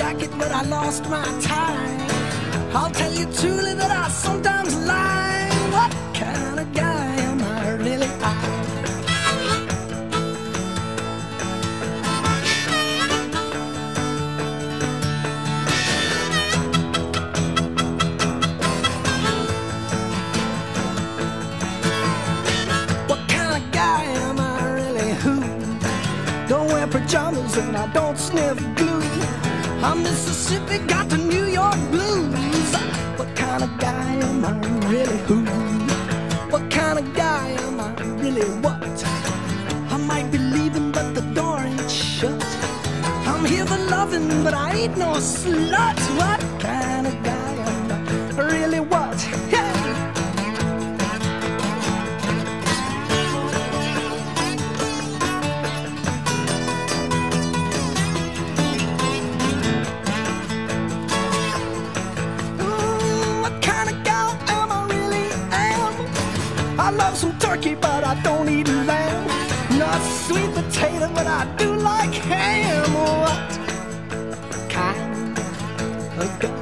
jacket, but I lost my tie. I'll tell you truly that I sometimes lie. What kind of guy am I really? Don't wear pajamas and I don't sniff glue. I'm Mississippi, got the New York blues. What kind of guy am I really? Who? What kind of guy am I really? What? I might be leaving but the door ain't shut. I'm here for loving but I ain't no slut. What kind of guy am I really? What? Hey! I love some turkey, but I don't eat lamb. Not sweet potato, but I do like ham. What kind of guy?